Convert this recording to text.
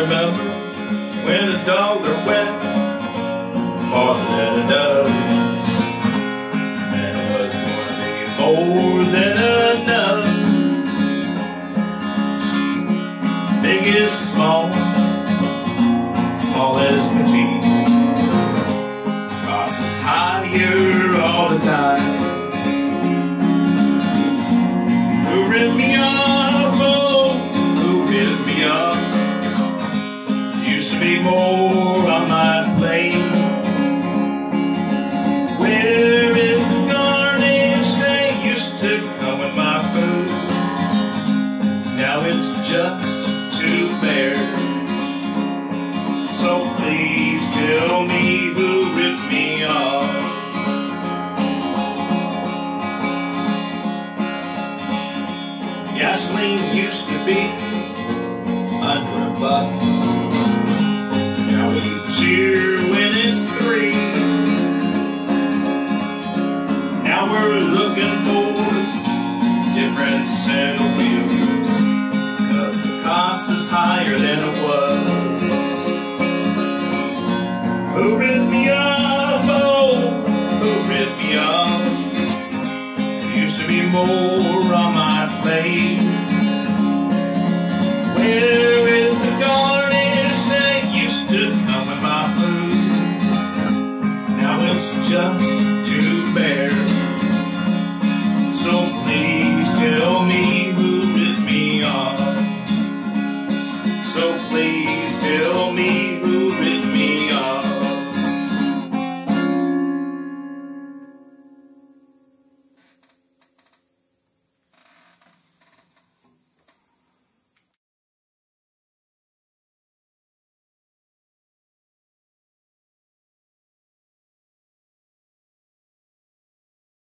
remember when a dog are wet farther than it does, and it was gonna be more than enough. Big is small, small is petite. Cost is higher all the time. Who ripped me off? Oh, who ripped me off? Used to be more on my plate. Where is the garnish that used to come with my food? Now it's just too bare. So please tell me who ripped me off. Gasoline used to be under $1. Now we cheer when it's 3. Now we're looking for different set of wheels, 'cause the cost is higher than it was. Who ripped me off?